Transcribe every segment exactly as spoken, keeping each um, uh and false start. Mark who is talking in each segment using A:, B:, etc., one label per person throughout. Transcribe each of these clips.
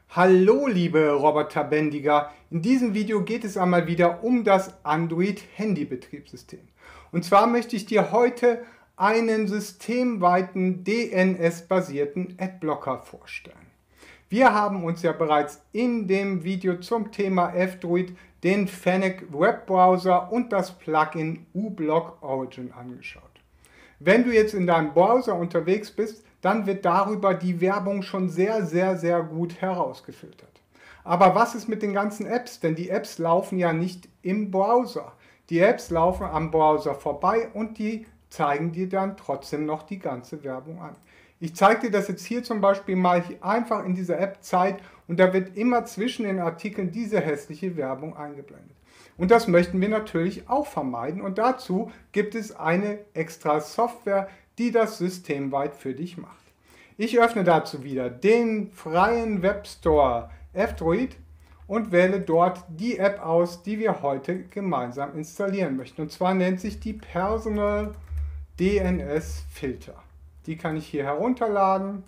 A: Hallo liebe Roboterbändiger, in diesem Video geht es einmal wieder um das Android-Handy-Betriebssystem. Und zwar möchte ich dir heute einen systemweiten D N S-basierten Adblocker vorstellen. Wir haben uns ja bereits in dem Video zum Thema F-Droid den Fennec Webbrowser und das Plugin uBlock Origin angeschaut. Wenn du jetzt in deinem Browser unterwegs bist, dann wird darüber die Werbung schon sehr, sehr, sehr gut herausgefiltert. Aber was ist mit den ganzen Apps? Denn die Apps laufen ja nicht im Browser. Die Apps laufen am Browser vorbei und die zeigen dir dann trotzdem noch die ganze Werbung an. Ich zeige dir das jetzt hier zum Beispiel mal einfach in dieser App Zeit und da wird immer zwischen den Artikeln diese hässliche Werbung eingeblendet. Und das möchten wir natürlich auch vermeiden und dazu gibt es eine extra Software, die das systemweit für dich macht. Ich öffne dazu wieder den freien Webstore F-Droid und wähle dort die App aus, die wir heute gemeinsam installieren möchten. Und zwar nennt sich die Personal D N S Filter. Die kann ich hier herunterladen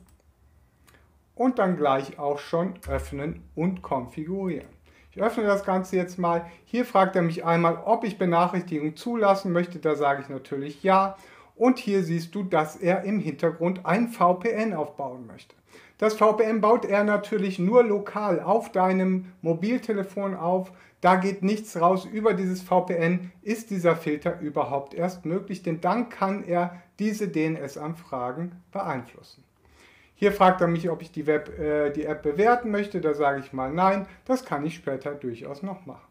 A: und dann gleich auch schon öffnen und konfigurieren. Ich öffne das Ganze jetzt mal. Hier fragt er mich einmal, ob ich Benachrichtigungen zulassen möchte. Da sage ich natürlich ja. Und hier siehst du, dass er im Hintergrund ein V P N aufbauen möchte. Das V P N baut er natürlich nur lokal auf deinem Mobiltelefon auf. Da geht nichts raus. Über dieses V P N ist dieser Filter überhaupt erst möglich, denn dann kann er diese D N S-Anfragen beeinflussen. Hier fragt er mich, ob ich die, Web, äh, die App bewerten möchte. Da sage ich mal nein. Das kann ich später durchaus noch machen.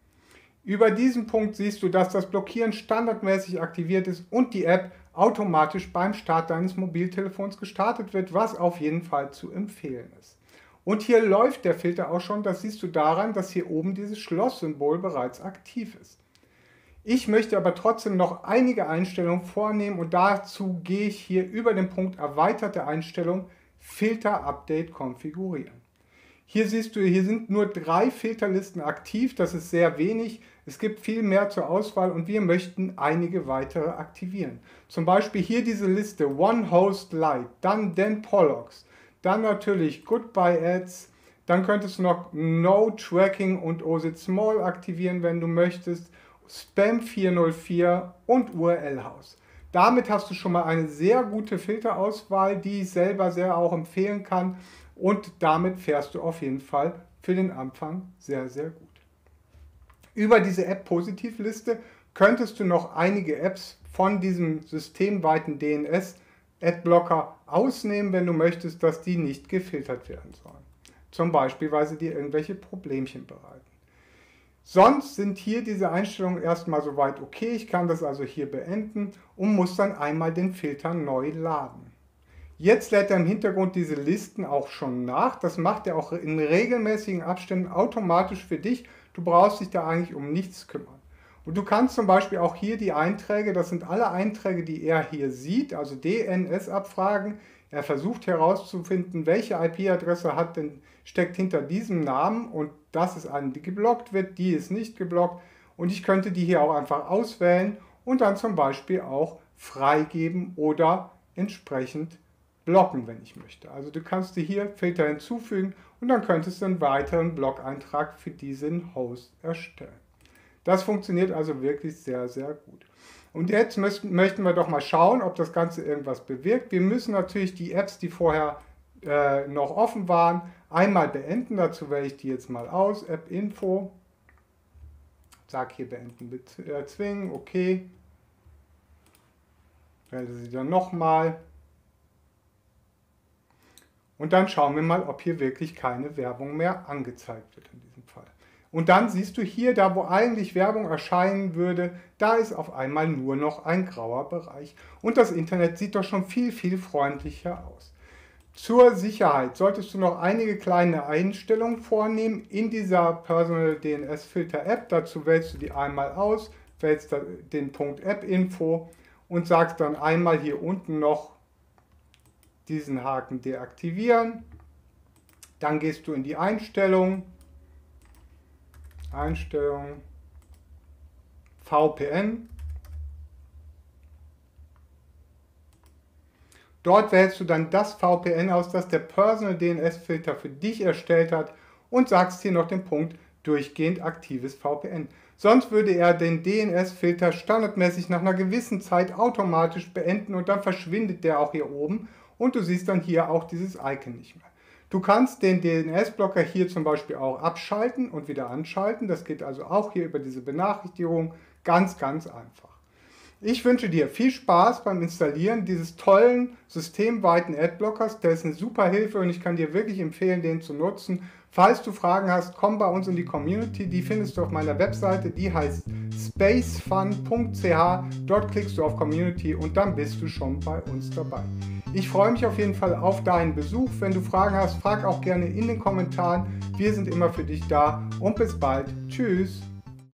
A: Über diesen Punkt siehst du, dass das Blockieren standardmäßig aktiviert ist und die App automatisch beim Start deines Mobiltelefons gestartet wird, was auf jeden Fall zu empfehlen ist. Und hier läuft der Filter auch schon, das siehst du daran, dass hier oben dieses Schlosssymbol bereits aktiv ist. Ich möchte aber trotzdem noch einige Einstellungen vornehmen und dazu gehe ich hier über den Punkt Erweiterte Einstellungen Filter Update konfigurieren. Hier siehst du, hier sind nur drei Filterlisten aktiv, das ist sehr wenig. Es gibt viel mehr zur Auswahl und wir möchten einige weitere aktivieren. Zum Beispiel hier diese Liste One Host Lite, dann Dan Pollocks, dann natürlich Goodbye Ads, dann könntest du noch No Tracking und O S I T Small aktivieren, wenn du möchtest, Spam vierhundertvier und U R L-Haus. Damit hast du schon mal eine sehr gute Filterauswahl, die ich selber sehr auch empfehlen kann. Und damit fährst du auf jeden Fall für den Anfang sehr, sehr gut. Über diese App-Positivliste könntest du noch einige Apps von diesem systemweiten D N S-Adblocker ausnehmen, wenn du möchtest, dass die nicht gefiltert werden sollen. Zum Beispiel, weil sie dir irgendwelche Problemchen bereiten. Sonst sind hier diese Einstellungen erstmal soweit okay. Ich kann das also hier beenden und muss dann einmal den Filter neu laden. Jetzt lädt er im Hintergrund diese Listen auch schon nach. Das macht er auch in regelmäßigen Abständen automatisch für dich. Du brauchst dich da eigentlich um nichts kümmern. Und du kannst zum Beispiel auch hier die Einträge, das sind alle Einträge, die er hier sieht, also D N S-Abfragen. Er versucht herauszufinden, welche I P-Adresse hat denn, steckt hinter diesem Namen und das ist eine, die geblockt wird, die ist nicht geblockt. Und ich könnte die hier auch einfach auswählen und dann zum Beispiel auch freigeben oder entsprechend blocken, wenn ich möchte. Also du kannst dir hier Filter hinzufügen und dann könntest du einen weiteren Blog-Eintrag für diesen Host erstellen. Das funktioniert also wirklich sehr, sehr gut. Und jetzt müssen, möchten wir doch mal schauen, ob das Ganze irgendwas bewirkt. Wir müssen natürlich die Apps, die vorher äh, noch offen waren, einmal beenden. Dazu wähle ich die jetzt mal aus. App Info. Sag hier beenden, bezwingen. Okay. Wähle sie dann nochmal. Und dann schauen wir mal, ob hier wirklich keine Werbung mehr angezeigt wird in diesem Fall. Und dann siehst du hier, da wo eigentlich Werbung erscheinen würde, da ist auf einmal nur noch ein grauer Bereich. Und das Internet sieht doch schon viel, viel freundlicher aus. Zur Sicherheit solltest du noch einige kleine Einstellungen vornehmen in dieser Personal D N S Filter App. Dazu wählst du die einmal aus, wählst den Punkt App Info und sagst dann einmal hier unten noch diesen Haken deaktivieren. Dann gehst du in die Einstellung, Einstellung, V P N. Dort wählst du dann das V P N aus, das der Personal D N S-Filter für dich erstellt hat und sagst hier noch den Punkt durchgehend aktives V P N. Sonst würde er den D N S-Filter standardmäßig nach einer gewissen Zeit automatisch beenden und dann verschwindet der auch hier oben und du siehst dann hier auch dieses Icon nicht mehr. Du kannst den D N S-Blocker hier zum Beispiel auch abschalten und wieder anschalten. Das geht also auch hier über diese Benachrichtigung ganz, ganz einfach. Ich wünsche dir viel Spaß beim Installieren dieses tollen systemweiten Adblockers. Der ist eine super Hilfe und ich kann dir wirklich empfehlen, den zu nutzen. Falls du Fragen hast, komm bei uns in die Community. Die findest du auf meiner Webseite. Die heißt spacefun punkt c h. Dort klickst du auf Community und dann bist du schon bei uns dabei. Ich freue mich auf jeden Fall auf deinen Besuch. Wenn du Fragen hast, frag auch gerne in den Kommentaren. Wir sind immer für dich da und bis bald. Tschüss.